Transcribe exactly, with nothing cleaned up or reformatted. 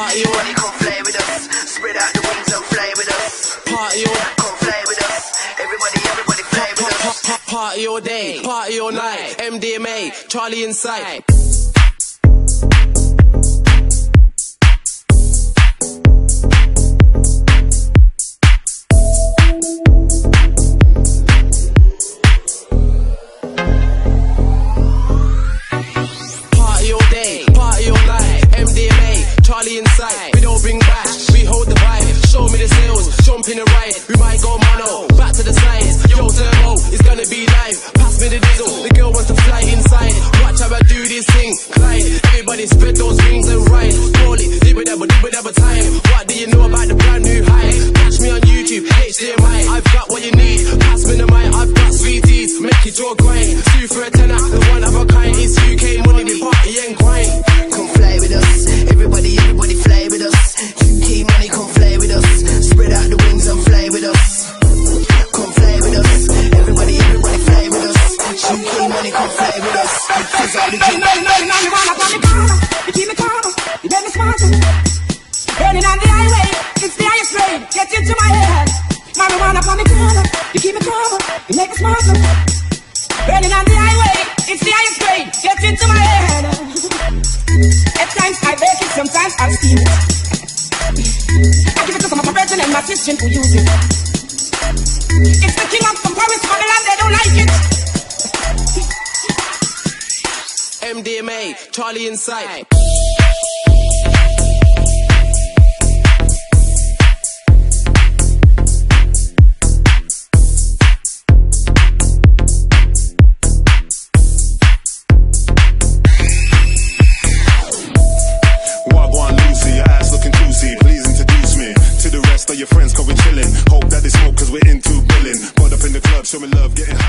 Party on, come play with us. Spread out the wings and fly with us. Party on, come play with us. Everybody, everybody play with us. Party all day, party all night. M D M A, Charlie inside. Charlie inside, we don't bring back, we hold the vibe. Show me the sales, jump in the ride. We might go mono, back to the sides. Yo, turbo, it's gonna be live. Pass me the diesel, the girl wants to fly inside. Watch how I do this thing, glide. Everybody spread those wings and ride. Call it, dibba dabba, dibba dabba time. What do you know about the brand new high? Catch me on YouTube, H D M I. I've got what you need, pass me the mic. I've got sweeties, make it draw grind. Two for a tenner, the one of a kind. It's U K money, we party and grind. Come fly with us, everybody. Everybody fly with us. U K money, come fly with us. Spread out the wings and fly with us. Come fly with us. Everybody, everybody fly with us. U K money, come fly with us. Cause all the king. No, no, no, you wanna on the corner. You keep me calm. You make me smart. Burning on the highway. It's the highest grade. Get into my head. Marijuana on the corner. You keep me calm. You make me smart. Burning on the highway. It's the highest grade. Get into my head. At times I bake it, sometimes I steam it. I give it to some of my brethren and my sister who use it. It's the king of some Paris, on the land they don't like it. M D M A, Charlie inside. Your friends, cause we're chillin'. Hope that they smoke cause we're into billing. But up in the club, showing love, getting high.